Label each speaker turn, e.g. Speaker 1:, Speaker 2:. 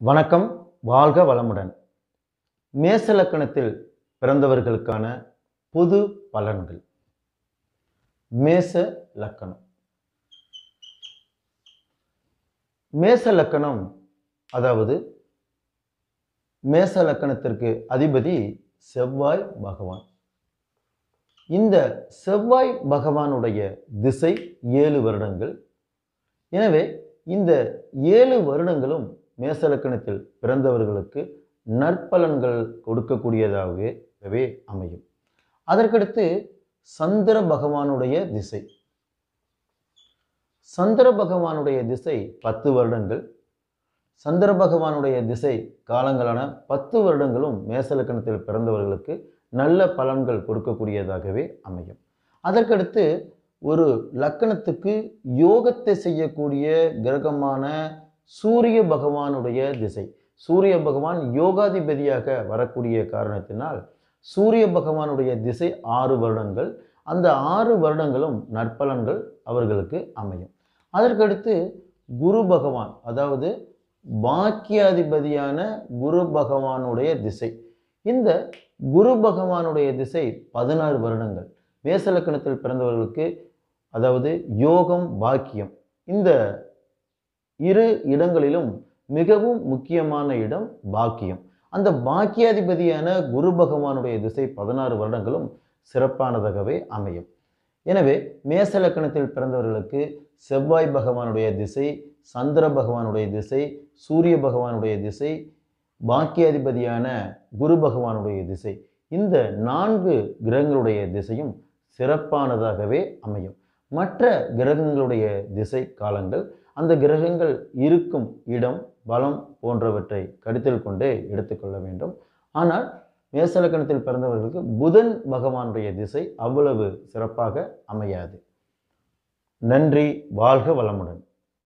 Speaker 1: வணக்கம், வாழ்க வளமுடன். மேச லக்கணத்தில் பிறந்தவர்களுக்கான பொது பலன்கள். மேச லக்கணம். மேச லக்கணம் அதாவது மேச லக்கணத்திற்கு அதிபதி செவ்வாய் பகவான். இந்த செவ்வாய் பகவானுடைய திசை 7 வருடங்கள். எனவே இந்த 7 வருடங்களும் மேச லக்கணத்தில் பிறந்தவர்களுக்கு நற்பலன்கள் கொடுக்கக்கூடியதாகவே அமையும். அதற்கடுத்து சந்திர பகவானுடைய திசை. சந்திர பகவானுடைய திசை 10 வருடங்கள். சந்திர பகவானுடைய திசை காலங்களான 10 வருடங்களும் மேச லக்கணத்தில் பிறந்தவர்களுக்கு நல்ல பலன்கள் கொடுக்கக்கூடியதாகவே அமையும். அதற்கடுத்து ஒரு லக்கணத்துக்கு யோகத்தை செய்யக்கூடிய கிரகமான சூரிய பகவானுடைய திசை. சூரிய பகவான் யோகாதிபதியாக வரக்கூடிய காரணத்தினால் சூரிய பகவானுடைய திசை 6 வருடங்கள். அந்த 6 வருடங்களும் நற்பலன்கள் அவர்களுக்கு அமையும். அதற்கடுத்து குரு பகவான், அதாவது பாக்கியாதிபதியான குரு பகவானுடைய திசை. இந்த குரு பகவானுடைய திசை 16 வருடங்கள். மேச லக்கணத்தில் பிறந்தவர்களுக்கு அதாவது யோகம், பாக்கியம், இந்த 2 இடங்களிலும் மிகவும் முக்கியமான இடம் பாக்கியம். அந்த பாக்கியாதிபதியான குரு பகவானுடைய திசை 16 வருடங்களும் சிறப்பானதாகவே அமையும். எனவே மேச லக்கணத்தில் பிறந்தவர்களுக்கு செவ்வாய் பகவானுடைய திசை, சந்திர பகவானுடைய திசை, சூரிய பகவானுடைய திசை, பாக்கியாதிபதியான குரு பகவானுடைய திசை, இந்த 4 கிரகங்களுடைய திசையும் சிறப்பானதாகவே அமையும். மற்ற கிரகங்களுடைய திசை காலங்கள் அந்த கிரகங்கள் இருக்கும் இடம், பலம் போன்றவற்றை கருத்தில் கொண்டே எடுத்துக்கொள்ள வேண்டும். ஆனால் மேச லக்கணத்தில் பிறந்தவர்களுக்கு புதன் பகவானுடைய திசை அவ்வளவு சிறப்பாக அமையாது. நன்றி, வாழ்க வளமுடன்.